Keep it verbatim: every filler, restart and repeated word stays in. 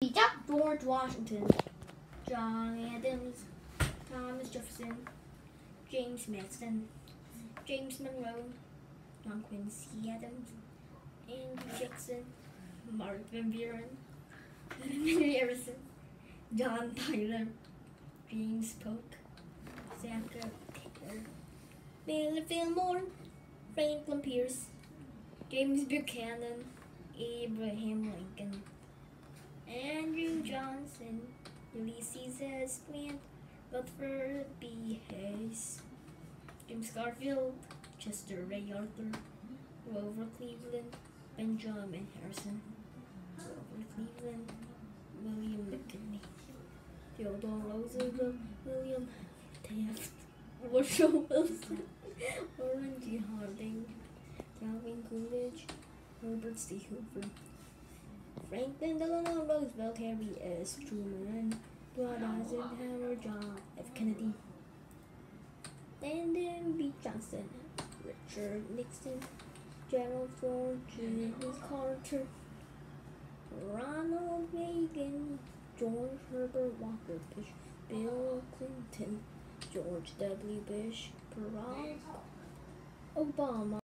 George Washington, John Adams, Thomas Jefferson, James Madison, James Monroe, John Quincy Adams, Andrew Jackson, Mark Van Buren, Henry Harrison, John Tyler, James Polk, Zachary Taylor, Baylor Fillmore, Franklin Pierce, James Buchanan, Abraham Lincoln, Andrew Johnson, Ulysses S. Grant, Rutherford B. Hayes, James Garfield, Chester Ray Arthur, Grover Cleveland, Benjamin Harrison, Grover Cleveland, William McKinley, Theodore Roosevelt, William Taft, Woodrow Wilson, Warren G. Harding, Calvin Coolidge, Herbert C. Hoover, Franklin Delano Roosevelt, Harry S. Truman, Dwight Eisenhower, John F. Kennedy, Lyndon B. Johnson, Richard Nixon, Gerald Ford, Jimmy Carter, Ronald Reagan, George Herbert Walker Bush, Bill Clinton, George W. Bush, Barack Obama.